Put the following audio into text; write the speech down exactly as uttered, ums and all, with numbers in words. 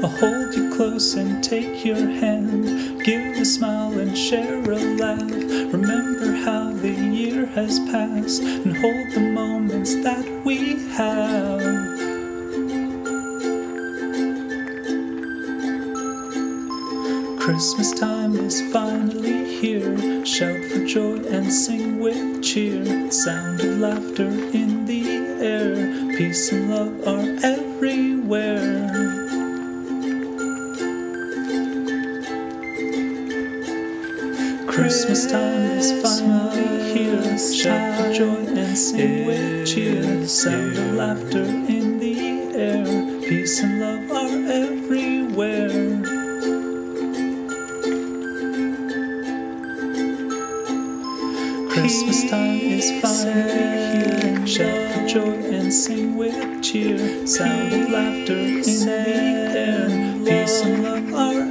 I'll hold you close and take your hand, give a smile and share a laugh. Remember how the year has passed and hold the moments that we have. Christmas time is finally here. Shout for joy and sing with cheer. Sound of laughter in the air. Peace and love are everywhere. Christmas time is finally here. Shout for joy and sing with cheer. Sound of laughter in the air. Peace and love are everywhere. Christmas time is finally here. Shout for joy and sing with cheer. Sound of laughter in the air. Peace and love are